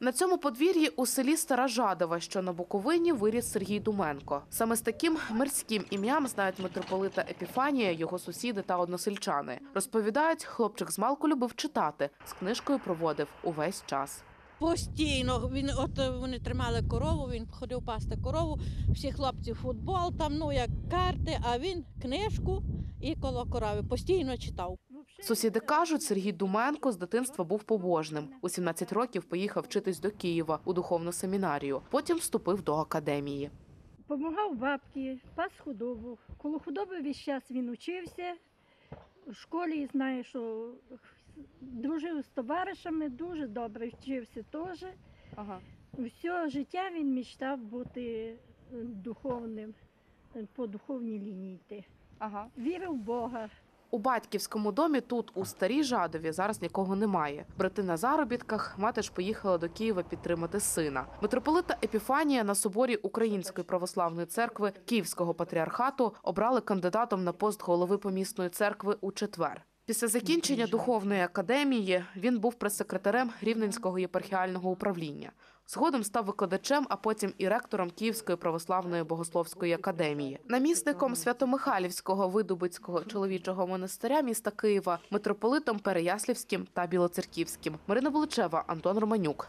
На цьому подвір'ї у селі Стара Жадова, що на Буковині, виріс Сергій Думенко. Саме з таким мирським ім'ям знають митрополита Епіфанія, його сусіди та односельчани. Розповідають, хлопчик змалку любив читати, з книжкою проводив увесь час. Постійно. Вони тримали корову, він ходив пасти корову, всі хлопці футбол, як карти, а він книжку і коло корови. Постійно читав. Сусіди кажуть, Сергій Думенко з дитинства був побожним. У 17 років поїхав вчитись до Києва у духовну семінарію. Потім вступив до академії. Помагав бабці, пас худобу. Коло худоби весь час він учився. У школі, знаю, що дружив з товаришами, дуже добре вчився теж. Все життя він мечтав бути духовним, по духовній лінії йти. Вірив в Бога. У батьківському домі тут, у Старій Жадові, зараз нікого немає. Брати на заробітках, мати ж поїхала до Києва підтримати сина. Митрополита Епіфанія на соборі Української православної церкви Київського патріархату обрали кандидатом на пост голови помісної церкви у четвер. Після закінчення духовної академії він був прес-секретарем Рівненського єпархіального управління. Згодом став викладачем, а потім і ректором Київської православної богословської академії. Намісником Свято-Михайлівського Видубицького чоловічого монастиря міста Києва, митрополитом Переяслівським та Білоцерківським. Марина Буличева, Антон Романюк.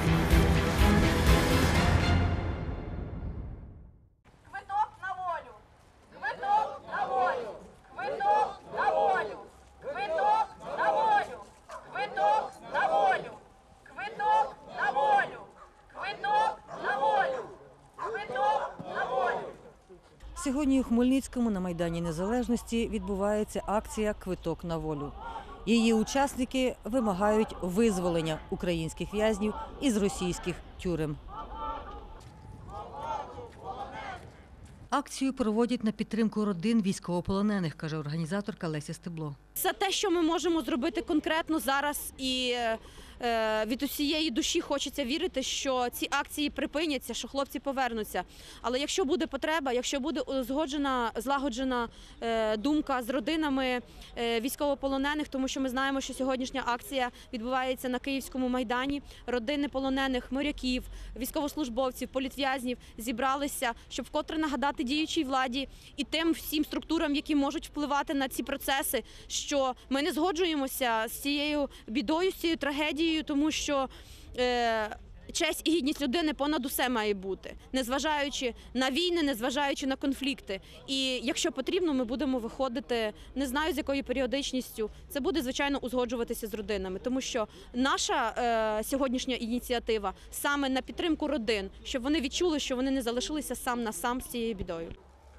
Квиток на волю! Квиток на волю! Квиток на волю! Квиток на волю! Квиток на волю! Квиток на волю! Квиток на волю! Квиток на волю! Сьогодні у Хмельницькому на Майдані Незалежності відбувається акція «Квиток на волю». Її учасники вимагають визволення українських в'язнів із російських тюрем. Акцію проводять на підтримку родин військовополонених, каже організаторка Леся Стебло. Це те, що ми можемо зробити конкретно зараз, і від усієї душі хочеться вірити, що ці акції припиняться, що хлопці повернуться. Але якщо буде потреба, якщо буде злагоджена думка з родинами військовополонених, тому що ми знаємо, що сьогоднішня акція відбувається на Київському Майдані, родини полонених, моряків, військовослужбовців, політв'язнів зібралися, щоб вкотре нагадати діючій владі і тим всім структурам, які можуть впливати на ці процеси, що ми не згоджуємося з цією бідою, з цією трагедією, тому що честь і гідність людини понад усе має бути, незважаючи на війни, незважаючи на конфлікти. І якщо потрібно, ми будемо виходити, не знаю з якою періодичністю, це буде, звичайно, узгоджуватися з родинами, тому що наша сьогоднішня ініціатива саме на підтримку родин, щоб вони відчули, що вони не залишилися сам на сам з цією бідою.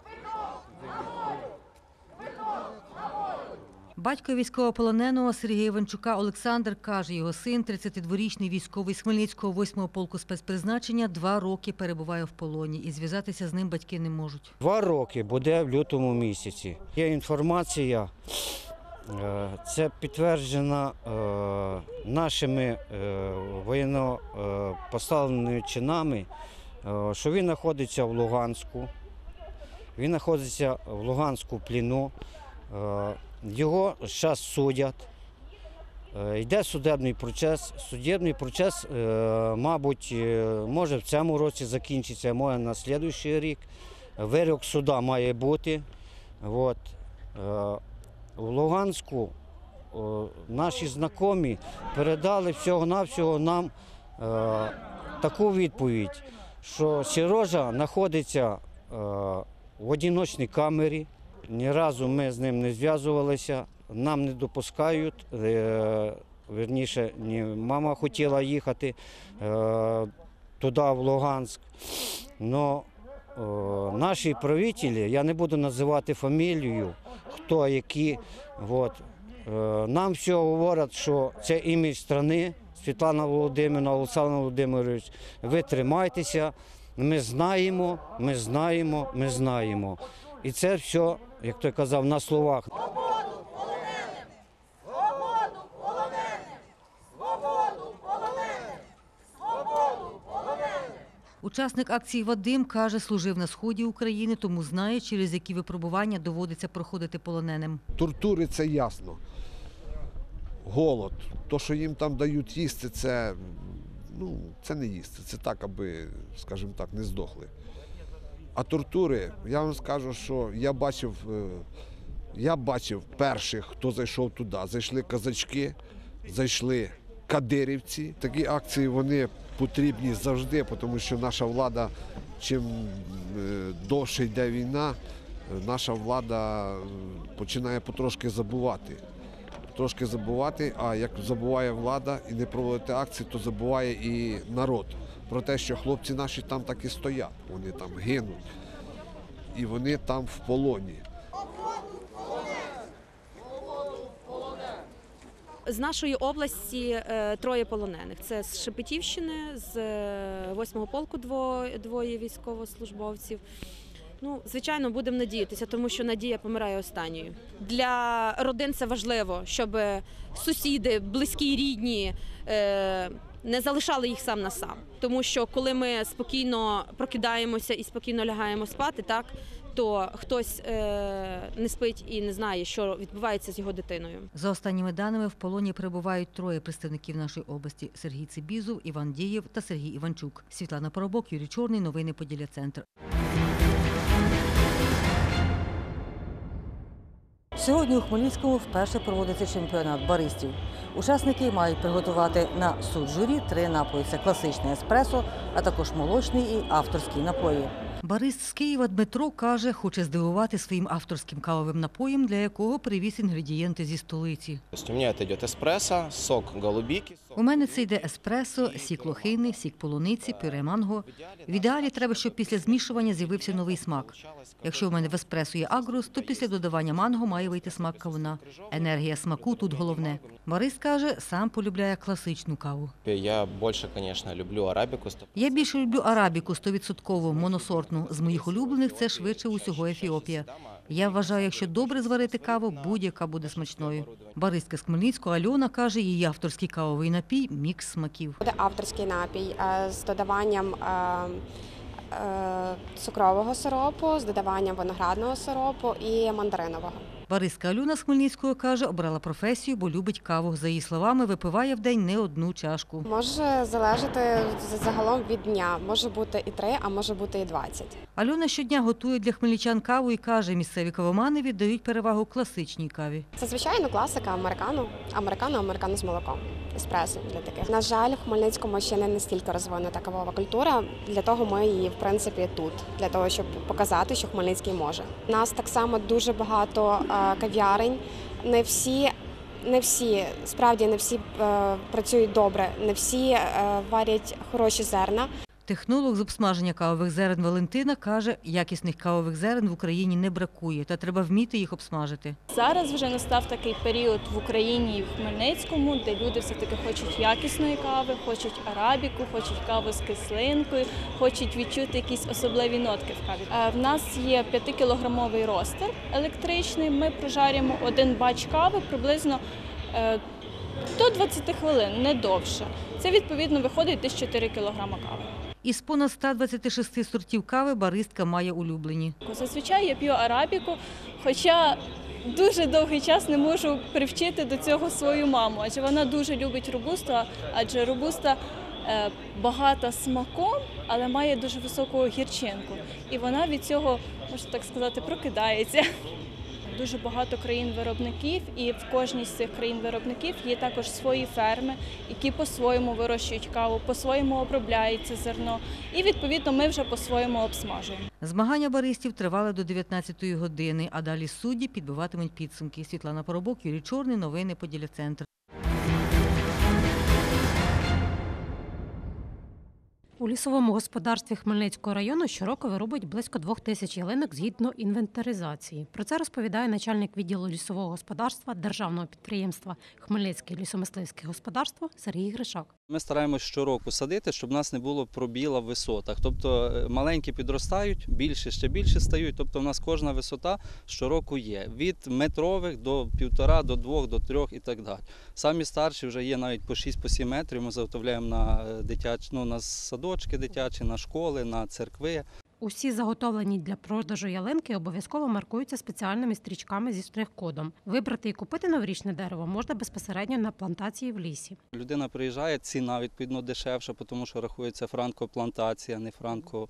Батько військовополоненого Сергія Іванчука Олександр каже, його син, 32-річний військовий з Хмельницького 8-го полку спецпризначення, 2 роки перебуває в полоні і зв'язатися з ним батьки не можуть. 2 роки буде в лютому місяці. Є інформація, це підтверджена нашими воєнно-поставленими чинами, що він знаходиться в Луганську. Він знаходиться в Луганську плену. Його зараз судять, йде судебний процес. Судебний процес, мабуть, може в цьому році закінчиться, може на наступний рік. Вирок суда має бути. В Луганську наші знайомі передали всього-навсього нам таку відповідь, що Сережа знаходиться в одиночній камері. Ні разу ми з ним не зв'язувалися, нам не допускають, вірніше, мама хотіла їхати туди, в Луганськ. Но наші правителі, я не буду називати фамілію, хто які, нам все говорять, що це імідж країни, Світлана Володимирівна, Олександр Володимирович, ви тримайтеся, ми знаємо, ми знаємо, ми знаємо. І це все, як той казав, на словах. Свободу полоненим! Свободу полоненим! Свободу полоненим! Свободу полоненим! Учасник акції Вадим каже, служив на сході України, тому знає, через які випробування доводиться проходити полоненим. Тортури – це ясно. Голод. То, що їм там дають їсти, це ну, це не їсти, це так, аби, скажімо так, не здохли. А тортури, я вам скажу, що я бачив перших, хто зайшов туди. Зайшли козачки, зайшли кадирівці. Такі акції, вони потрібні завжди, тому що наша влада, чим довше йде війна, наша влада починає потрошки забувати, а як забуває влада і не проводити акції, то забуває і народ. Про те, що хлопці наші там так і стоять, вони там гинуть, і вони там в полоні. З нашої області 3 полонених. Це з Шепетівщини, з 8-го полку двоє військовослужбовців. Ну, звичайно, будемо надіятися, тому що надія помирає останньою. Для родин це важливо, щоб сусіди, близькі, рідні не залишали їх сам на сам. Тому що коли ми спокійно прокидаємося і спокійно лягаємо спати, так, то хтось не спить і не знає, що відбувається з його дитиною. За останніми даними, в полоні перебувають 3 представників нашої області – Сергій Цибізов, Іван Дєєв та Сергій Іванчук. Світлана Поробок, Юрій Чорний, новини Поділля Центр. Сьогодні у Хмельницькому вперше проводиться чемпіонат баристів. Учасники мають приготувати на суд журі 3 напої – це класичне еспресо, а також молочний і авторський напої. Барист з Києва Дмитро каже, хоче здивувати своїм авторським кавовим напоєм, для якого привіз інгредієнти зі столиці. У мене це йде еспресо, сок голубіки. У мене це йде еспресо, сік лохини, сік полуниці, пюре манго. В ідеалі треба, щоб після змішування з'явився новий смак. Якщо у мене в еспресо є агрус, то після додавання манго має вийти смак кавуна. Енергія смаку тут головне. Барист каже, сам полюбляє класичну каву. Я більше, звісно, люблю арабіку. Я більше люблю арабіку 100% моносортну. З моїх улюблених це швидше усього Ефіопія. Я вважаю, якщо добре зварити каву, будь-яка буде смачною. Баристка з Хмельницького Альона каже, її авторський кавовий напій – мікс смаків. Буде авторський напій з додаванням цукрового сиропу, з додаванням виноградного сиропу і мандаринового. Баристка Альона з Хмельницького каже, обрала професію, бо любить каву. За її словами, випиває в день не одну чашку. Може залежати загалом від дня. Може бути і 3, а може бути і 20. Альона щодня готує для хмельничан каву і каже, місцеві кавомани віддають перевагу класичній каві. Це, звичайно, класика американо з молоком. Еспресо для таких. На жаль, в Хмельницькому ще не настільки розвинута кавова культура. Для того ми її, в принципі, тут. Для того, щоб показати, що Хмельницький може. У нас так само дуже багато кав'ярень. Не всі, справді не всі працюють добре, не всі варять хороші зерна. Технолог з обсмаження кавових зерен Валентина каже, якісних кавових зерен в Україні не бракує, та треба вміти їх обсмажити. Зараз вже настав такий період в Україні і в Хмельницькому, де люди все-таки хочуть якісної кави, хочуть арабіку, хочуть каву з кислинкою, хочуть відчути якісь особливі нотки в каві. В нас є 5-кілограмовий ростер електричний, ми прожарюємо 1 бач кави приблизно до 20 хвилин, не довше. Це, відповідно, виходить десь 4 кілограми кави. Із понад 126 сортів кави баристка має улюблені. Зазвичай я п'ю арабіку, хоча дуже довгий час не можу привчити до цього свою маму, адже вона дуже любить робусту, адже робуста багата смаком, але має дуже високу гірчинку. І вона від цього, можна так сказати, прокидається. Дуже багато країн-виробників, і в кожній з цих країн-виробників є також свої ферми, які по-своєму вирощують каву, по-своєму обробляють це зерно, і, відповідно, ми вже по-своєму обсмажуємо. Змагання баристів тривали до 19-ї години, а далі судді підбиватимуть підсумки. Світлана Поробок, Юрій Чорний, новини Поділля Центр. У лісовому господарстві Хмельницького району щороку вирубують близько 2000 ялинок згідно інвентаризації. Про це розповідає начальник відділу лісового господарства державного підприємства Хмельницьке лісомисливське господарство Сергій Гришак. Ми стараємось щороку садити, щоб у нас не було пробіла в висотах. Тобто маленькі підростають, більше, ще більше стають. Тобто у нас кожна висота щороку є. Від метрових до 1,5, до 2, до 3 і так далі. Самі старші вже є навіть по 6-7 метрів. Ми заготовляємо на на садочки дитячі, на школи, на церкви. Усі заготовлені для продажу ялинки обов'язково маркуються спеціальними стрічками зі штрих-кодом. Вибрати і купити новорічне дерево можна безпосередньо на плантації в лісі. Людина приїжджає, ціна відповідно дешевша, тому що рахується франко-плантація, не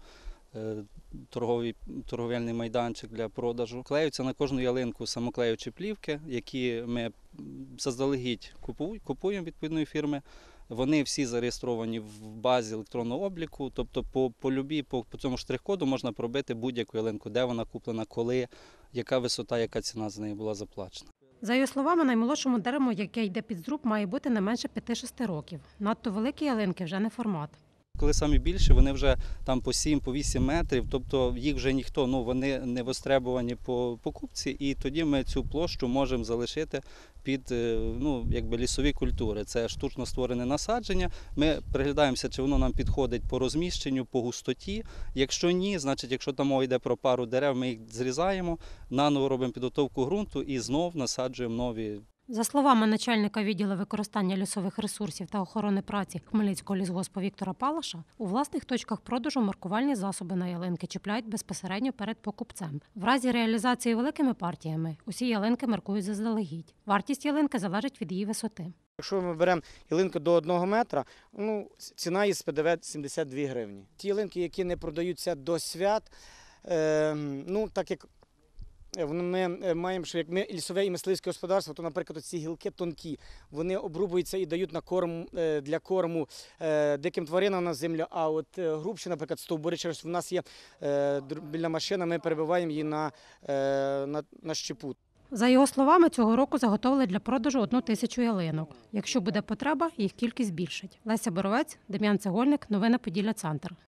торговельний майданчик для продажу. Клеються на кожну ялинку самоклеючі плівки, які ми заздалегідь купуємо відповідної фірми. Вони всі зареєстровані в базі електронного обліку, тобто по цьому штрих-коду можна пробити будь-яку ялинку, де вона куплена, коли, яка висота, яка ціна за неї була заплачена. За його словами, наймолодшому дереву, яке йде під зруб, має бути не менше 5-6 років. Надто великі ялинки вже не формат. Коли самі більші, вони вже там по 7-8 метрів, тобто їх вже ніхто, вони не востребовані по покупці, і тоді ми цю площу можемо залишити під лісові культури. Це штучно створене насадження. Ми приглядаємося, чи воно нам підходить по розміщенню, по густоті. Якщо ні, значить, якщо там мова йде про пару дерев, ми їх зрізаємо, наново робимо підготовку ґрунту і знов насаджуємо нові. За словами начальника відділу використання лісових ресурсів та охорони праці Хмельницького лісгоспу Віктора Палаша, у власних точках продажу маркувальні засоби на ялинки чіпляють безпосередньо перед покупцем. В разі реалізації великими партіями усі ялинки маркують заздалегідь. Вартість ялинки залежить від її висоти. Якщо ми беремо ялинку до 1 метра, ціна із ПДВ 72 гривні. Ті ялинки, які не продаються до свят, так як ми маємо, що як ми лісове і мисливське господарство, то, наприклад, ці гілки тонкі, вони обрубуються і дають на корм, для корму диким тваринам на землю, а от грубші, наприклад, стовбури, через в нас є біля машина, ми перебиваємо її на щепу. За його словами, цього року заготовили для продажу 1000 ялинок. Якщо буде потреба, їх кількість збільшить. Леся Боровець, Дем'ян Цегольник, новини Поділля Центр.